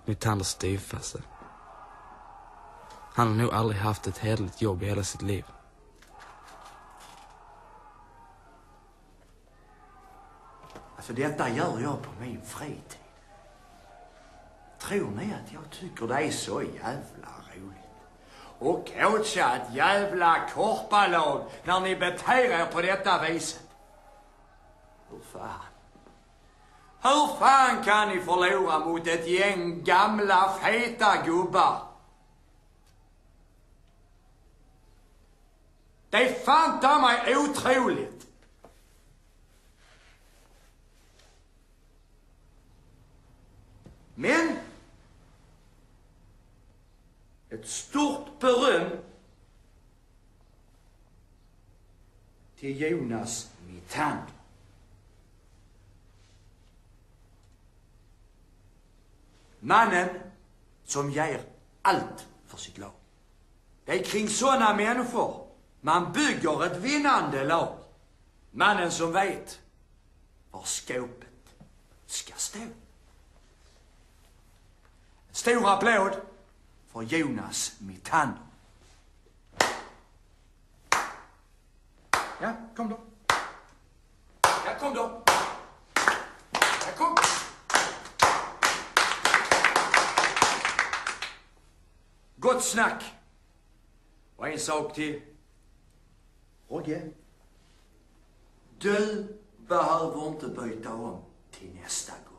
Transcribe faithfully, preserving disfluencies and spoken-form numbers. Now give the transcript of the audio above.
Mitanders styvfaster. Han har nog aldrig haft ett hederligt jobb i hela sitt liv. Alltså detta gör jag på min fritid. Tror ni att jag tycker det är så jävla roligt? Och coacha ett jävla korpalag när ni beter er på detta viset? Hur fan? Hur fan kan ni förlora mot ett gäng gamla feta gubbar? Det är fan ta mig otroligt. Men ett stort beröm till Jonas Mitand. Mannen som ger allt för sitt lag. Det är kring sådana människor man bygger ett vinnande lag. Mannen som vet var skåpet ska stå. En stor applåd för Jonas Mitand. Ja, kom då. Ja, kom då. Ja, kom. Gott snack. Och en sak till. Rogge. Du behöver inte byta om till nästa gång.